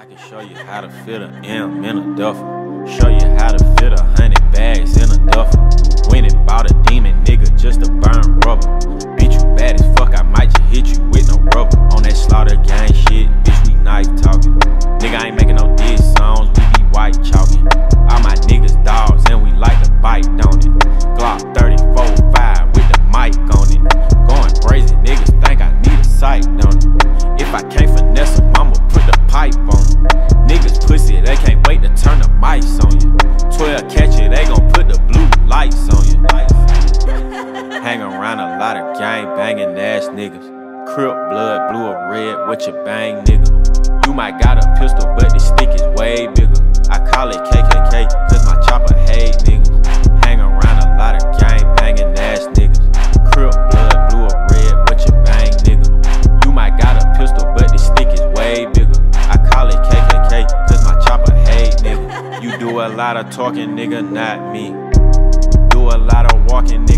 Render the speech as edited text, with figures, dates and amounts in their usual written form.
I can show you how to fit a M in a duffel. Show you how to fit 100 bags in a duffel. Went and bought a demon nigga just to burn rubber. Bitch, you bad as fuck, I might just hit you with no rubber. On that slaughter gang shit, bitch, we knife talking. Nigga, I ain't making no diss songs, we be white chalking. All my niggas dogs and we like to bite, don't it? Glock 34-5 with the mic on it. Going crazy, niggas think I need a sight, don't it? If I can't finesse them, I'ma put the pipe on them. Niggas pussy, they can't wait to turn the mics on you. 12 catch it, they gon' put the blue lights on you. Hang around a lot of gang banging ass niggas. Crip blood, blue or red, what you bang, nigga? You might got a pistol, but the stick is way bigger. I call it KKK, cause my chopper hate niggas. Hang around a lot of gang banging ass niggas. Crip blood, blue or red, what you bang, nigga? You might got a pistol, but the stick is way bigger. I call it KKK, cause my chopper hate nigga. You do a lot of talking, nigga, not me. Do a lot of walking, nigga.